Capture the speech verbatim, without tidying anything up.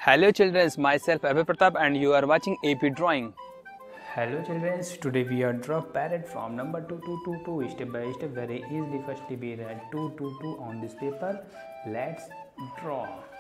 Hello children, myself Abhay Pratap and you are watching A P Drawing. Hello children, today we are draw parrot from number two two two two step by step very easily. Firstly we write two two two on this paper. Let's draw.